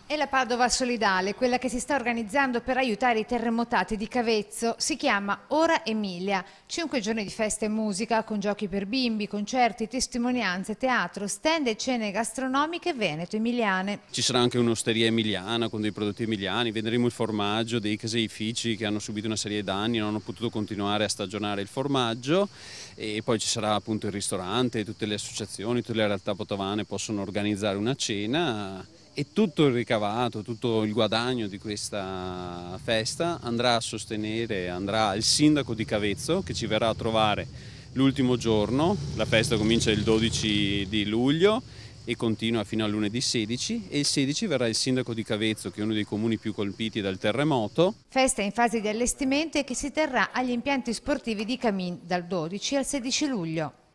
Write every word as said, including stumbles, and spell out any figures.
È la Padova Solidale, quella che si sta organizzando per aiutare i terremotati di Cavezzo. Si chiama Ora Emilia. Cinque giorni di festa e musica, con giochi per bimbi, concerti, testimonianze, teatro, stand e cene gastronomiche veneto-emiliane. Ci sarà anche un'osteria emiliana con dei prodotti emiliani, vedremo il formaggio dei caseifici che hanno subito una serie di danni, non hanno potuto continuare a stagionare il formaggio, e poi ci sarà appunto il ristorante, tutte le associazioni, tutte le realtà padovane possono organizzare una cena. E tutto il ricavato, tutto il guadagno di questa festa andrà a sostenere, andrà al sindaco di Cavezzo, che ci verrà a trovare l'ultimo giorno. La festa comincia il dodici di luglio e continua fino a lunedì sedici, e il sedici verrà il sindaco di Cavezzo, che è uno dei comuni più colpiti dal terremoto. Festa in fase di allestimento e che si terrà agli impianti sportivi di Camin dal dodici al sedici luglio.